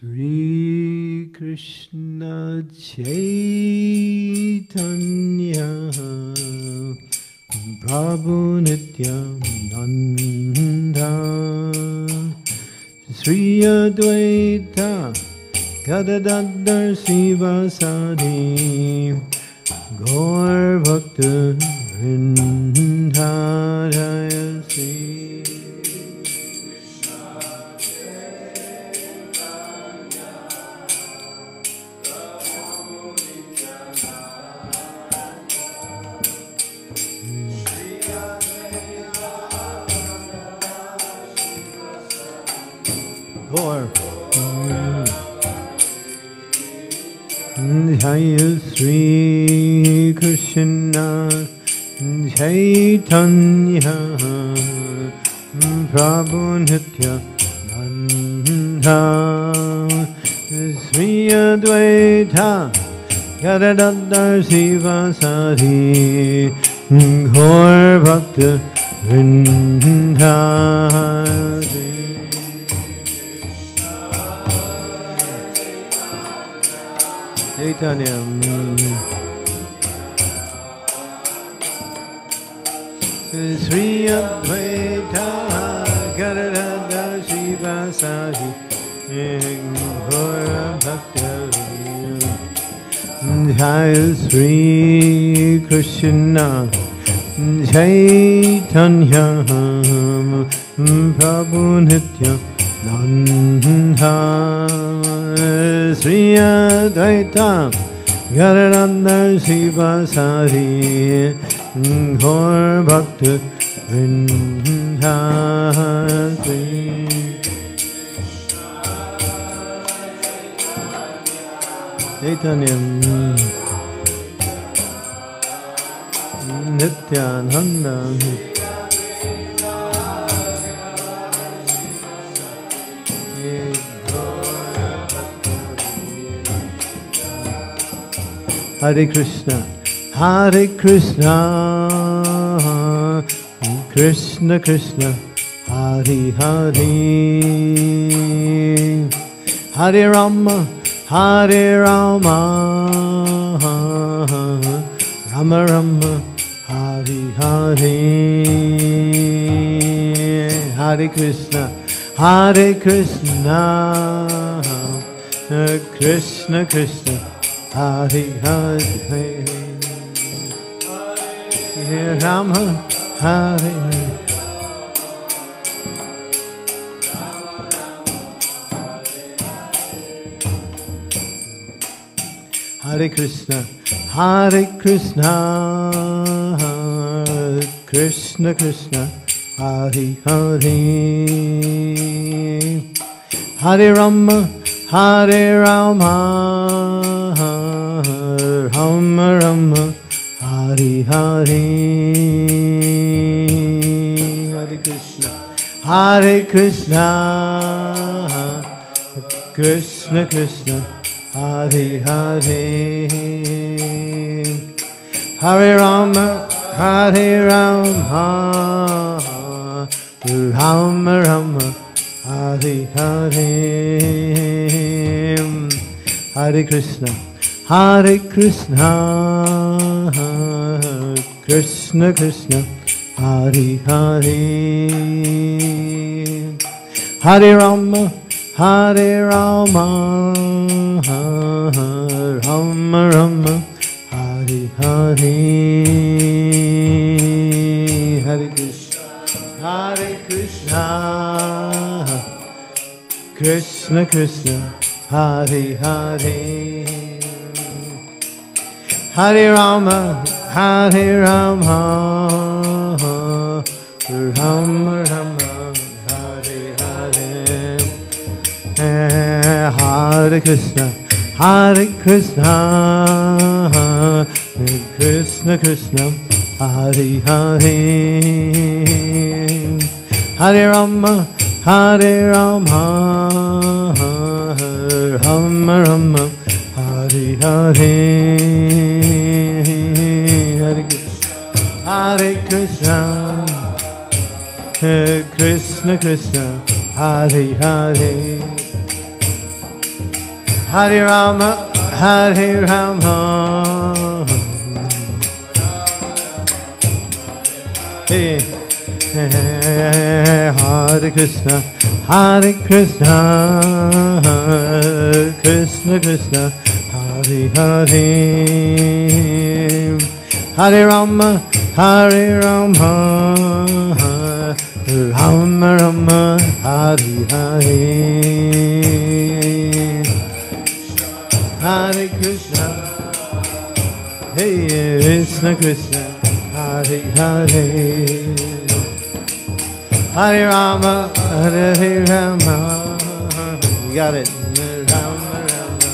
Sri Krishna Chaitanya Prabhu Nityananda Sri Advaita Gadadhar Sivasadi Gaur Bhakta Vrinda Jaya Sri Jaya Sri Krishna Chaitanya Prabhu Nityananda Sri Advaita Gadadhar Sivasadi Gaur Bhakta Vrinda Chaitanya Sri Advaita Gadadhar Sivasadi Gaur Bhakta Jaya Sri Krishna Chaitanya Prabhu Nityananda Sri Advaita Gadadhar Sivasadi Gaur Bhakta Vrinda Chaitanya Nityananda Hare Krishna, Hare Krishna, Krishna Krishna, Hare Hare, Hare Rama, Hare Rama, Rama Rama, Hare Hare, Hare Krishna, Hare Krishna, Krishna Krishna, Hare Hare, Hare Rama, Hare Hare Krishna, Hare Krishna, Krishna Krishna, Hare Hare, Hare Rama, Hare Rama, Rama Rama, Hare Hare, Hare Krishna, Hare Krishna, Krishna Krishna, Hare Hare, Hare Rama, Hare Rama, Rama Rama, Hare Hare, Hare Krishna, Hare Krishna, Krishna Krishna, Hare Hare, Hare Rama, Hare Rama, Rama Rama, Hare Hare, Hare Krishna, Hare Krishna, Krishna Krishna, Hare Hare, Hare Rama, Hare Rama, Rama Rama, Hare Hare, Hare Krishna, Hare Krishna, Krishna Krishna, Hare Hare, Hare Rama, Hare Rama, Rama Rama, Hare Hare, Hare Krishna, Hare Krishna, Krishna Krishna, Hare Hare, Hare Rama, Hare Rama. Hey, Hare Krishna, Hare Krishna, Krishna Krishna, Hare Hare. Hare Rama, Hare Rama, Rama Rama, Hare Hare. Hare Krishna, Hey Krishna Krishna, Hare Hare. Hare Rama, Hare Rama. You got it. Rama Rama.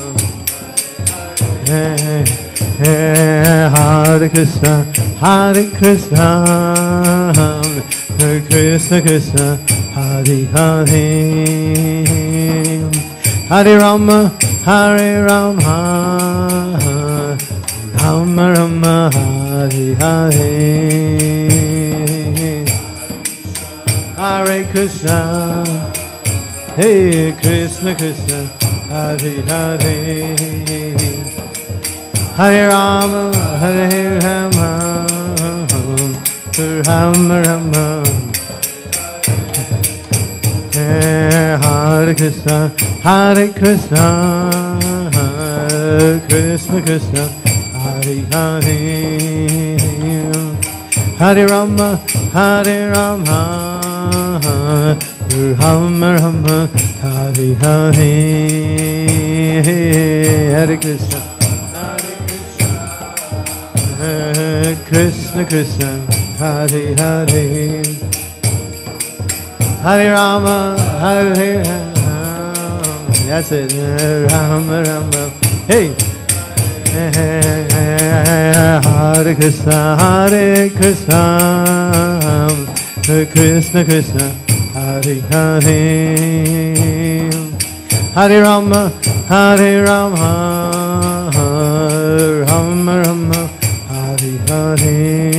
Hare Krishna, Hare Krishna, Krishna Krishna, Hare Hare. Hare Rama, Hare Rama, Rama Rama, Hare Hare. Hare Krishna, Hey Krishna Krishna, Hare Hare. Hare Rama, Hare Rama, Rama Rama. Hare Krishna, Hare Krishna, Krishna Krishna, Hare Hare. Hare Rama, Hare Rama, Rama Rama, Hare Hare. Hare Krishna, Krishna Krishna, Hare Hare. Hare Rama, Hare Rama. That's it. Rama Rama. Hey. Hare Krishna, Hare Krishna, Krishna Krishna, Hare Hare. Hare Rama, Hare Rama, Rama Rama, Hare Hare.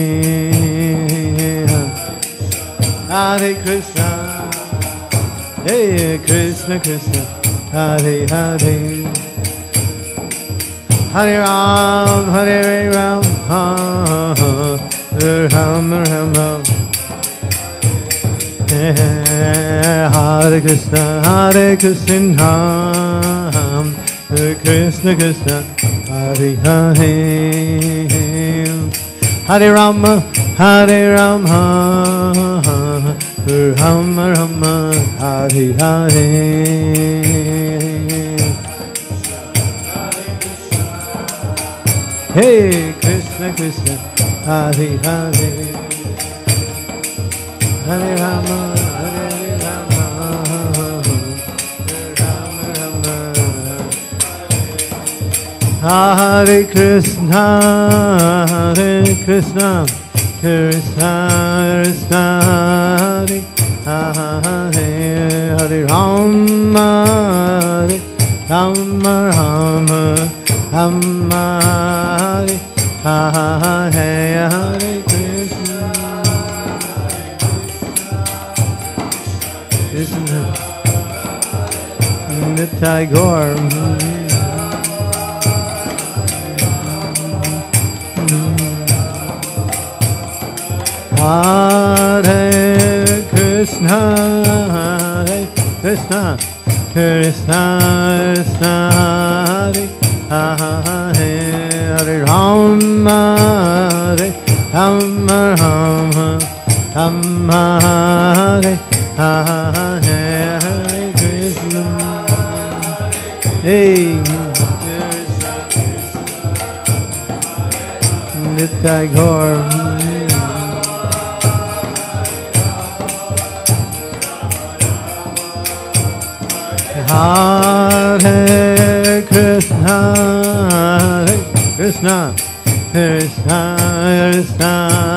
Hare Krishna, Hey Krishna Krishna, Hare Hare. Hare Ram, Hare Ram, Ram Rama. Hare Krishna, Hare Krishna, Krishna Krishna, Hare Hare. Hare Rama, Hare Rama, Rama Rama, Hare Hare. Hey Krishna Krishna, Hare Hare. Hare Rama, Hare Rama, Rama Rama. Hare Krishna, Hare Krishna, Krishna Krishna, Hare Hare Rama, Hare Rama, Rama Rama, Hare Hare Krishna, Krishna Nitai Gaur. Hare Krishna, Hare Krishna, Krishna Krishna, Hare Hare Rama, Hare Rama, Rama Rama, Hare Hare Krishna. Hey Nitai Gaur. Hare Krishna, Hare Krishna, Krishna Krishna,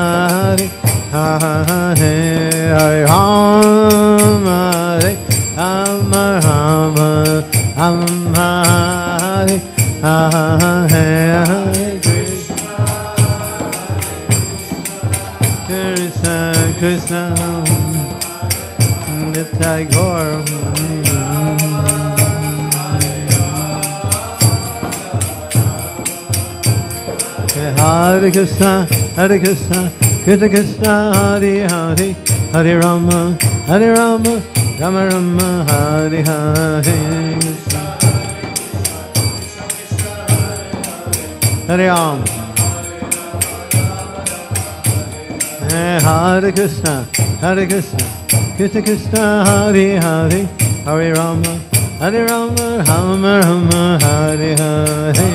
Hare Hare Rama, Hare Rama, Rama Rama, Hare Hare Krishna, Krishna Krishna, Nitai Gaur. Hare Krishna, Hare Krishna, Krishna Krishna, Hare Hare, Hare Rama, Rama Rama, Hare Hare. Hare Ram. Hare Krishna, Krishna Krishna, Hare Hare, Hare Rama, Rama Rama, Hare Hare.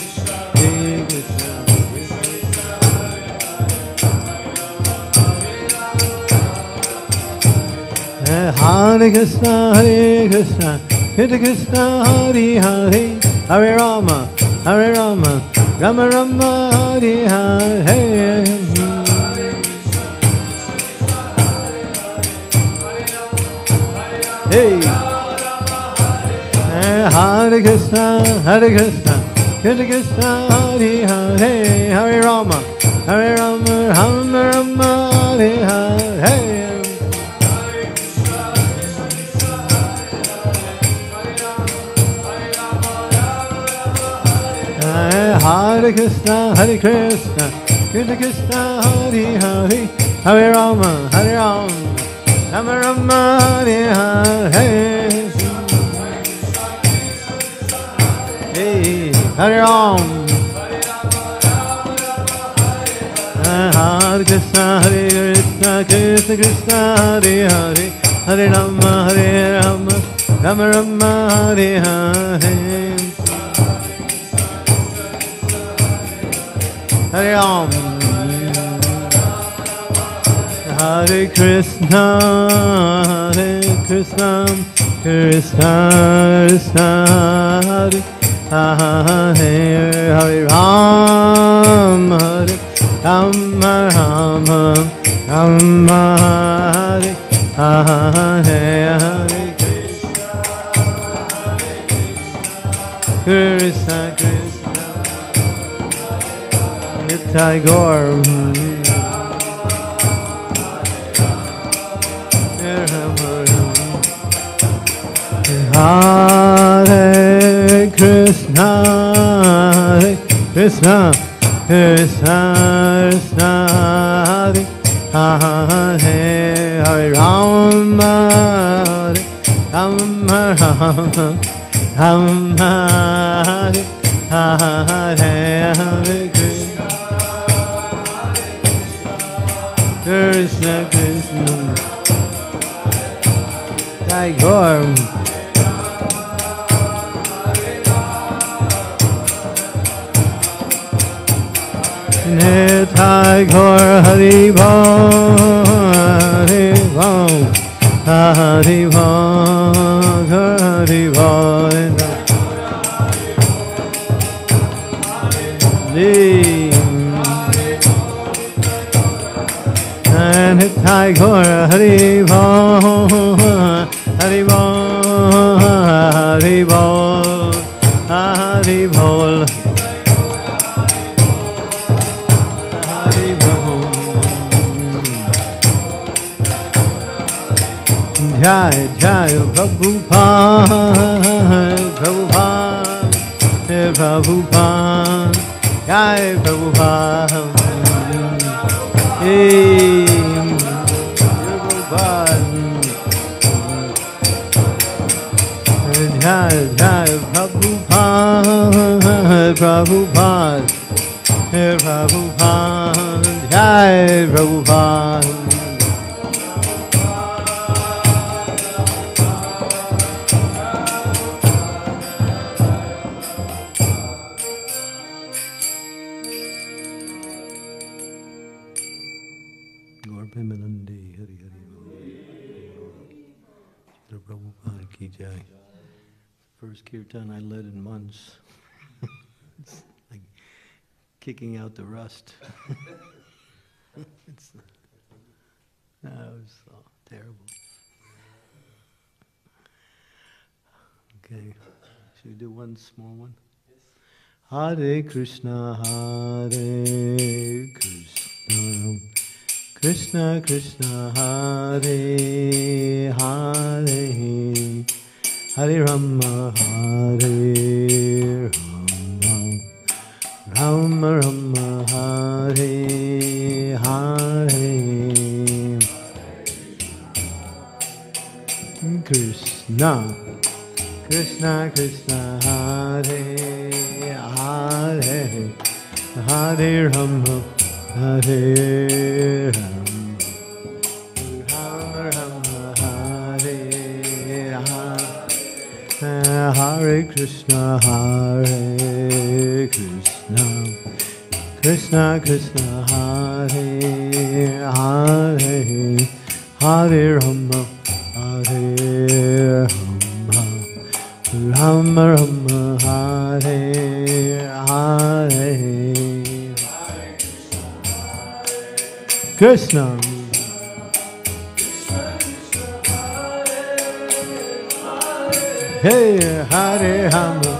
Hare Krishna, Krishna Krishna, Hare Hare, Hare Rama, Rama Rama, Hare Hare. Hey, Hare Krishna, Krishna Krishna, Hare Hare, Hare Rama, Rama Rama, Hare Hare. Hare Krishna, Krishna Krishna, Hare Hare, Hare Rama, Rama Rama, Hare Hare. Hey, Hare Ram. Hare Krishna, Krishna Krishna, Hare Hare, Hare Rama, Rama Rama, Hare Hare. Hare Ram. Hare Krishna, Krishna Krishna, Hare Hare Ram, Hare Rama, Rama Hare Hare Krishna Krishna Nitai Gaur. Hare Krishna, Krishna Krishna, Hare Hare Rama, Rama Rama, Hare Hare Krishna Krishna Jai Gaur. Nitai Gaur, Hari Bol, Hari Bol, Hari Bol, Hari Bol. Nitai Gaur, Hari Bol, Hari Bol, Hari Bol, Hari Bol. Jai Jai Prabhupada, Prabhupada, Prabhupada, Jai Prabhupada, Hey Prabhupada, Jai Jai Prabhupada, Prabhupada, Prabhupada, Jai Prabhupada. First kirtan I led in months. It's like kicking out the rust. It was so terrible. Okay, should we do one small one? Hare Krishna, Hare Krishna, Krishna Krishna, Hare Hare, Hare Rama, Hare Rama, Rama Rama, Hare Hare Krishna Krishna Krishna Hare Hare Hare Rama Hare Rama Rama Rama Hare Hare Hare Krishna Hare Krishna Krishna Krishna Hare Hare Hare Rama Hare Rama Rama Rama Hare Hare Krishna Hey Hare Rama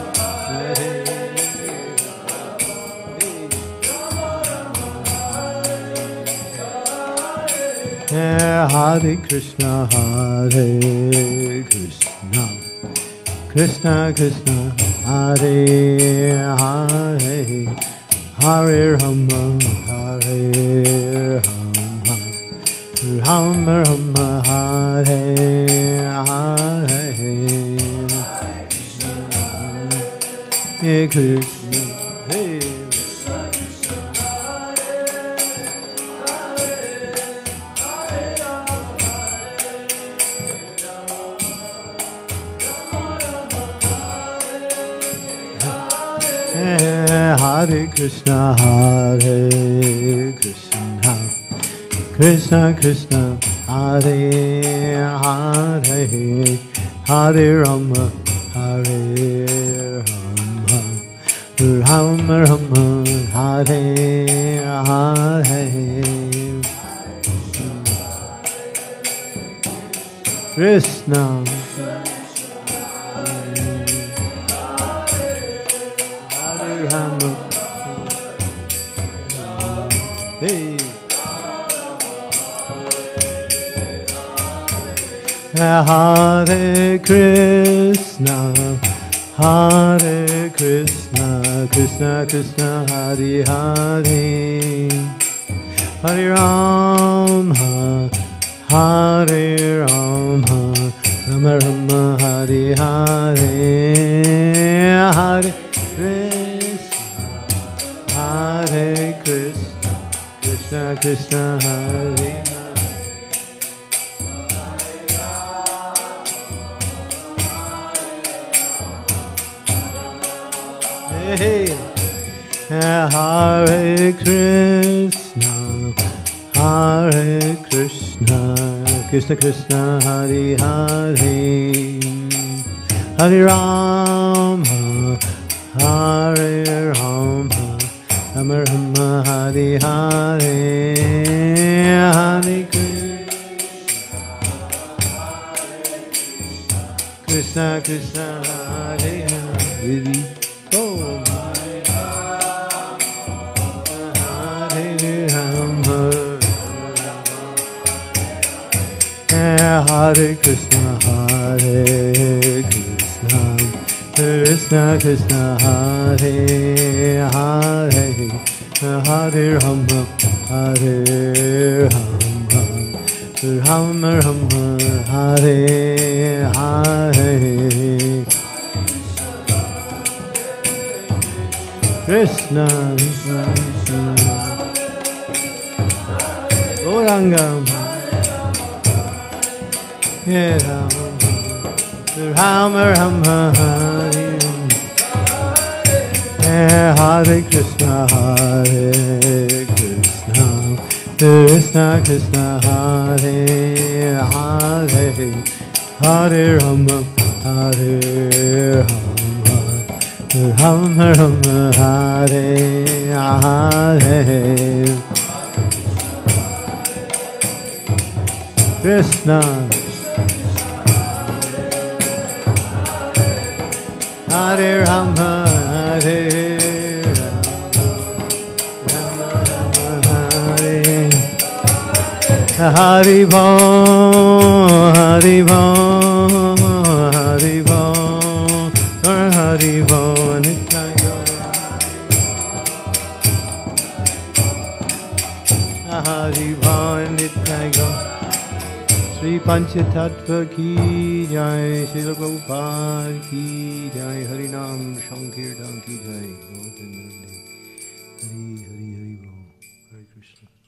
Hare Krishna Hare Krishna Krishna Krishna Hare Hare Hare Rama Hare Rama Rama Rama Hare Hare Hare Krishna Hey Hare Krishna Hare Krishna Krishna Krishna Hare Hare Hare Rama Hare Rama Rama Rama Hare Hare Krishna Rama Hey Hare Krishna Krishna Krishna Hare Hare Hare Rama Hare Rama Rama Rama Hare Hare Hare Hare Krishna Krishna Krishna Hare Hare Hare Krishna Krishna Krishna Hare Hare Hare Rama Hare Rama Rama Rama Hare Hare Hare Krishna Krishna Hare Hare Oh Hare Rama Hare Krishna Hare Krishna Krishna Krishna Hare Hare Hare Rama Hare Rama Rama Rama Hare Hare Krishna Gauranga Rama Rama Hare Hare Krishna Hare Krishna Krishna Krishna Hare Hare Hare Rama Hare Rama Rama Rama Hare Hare Krishna Hare Rama Hare Rama Hare Hari Bol Hari Bol Hari Bol Hari Bol Nitai Hari Bhavan Nitya Gaur Sri Panchatattva ki jai, Srila Prabhupada ki jai, Harinam Sankirtan ki jai. Hari Hari Hari Bol. Hare Krishna.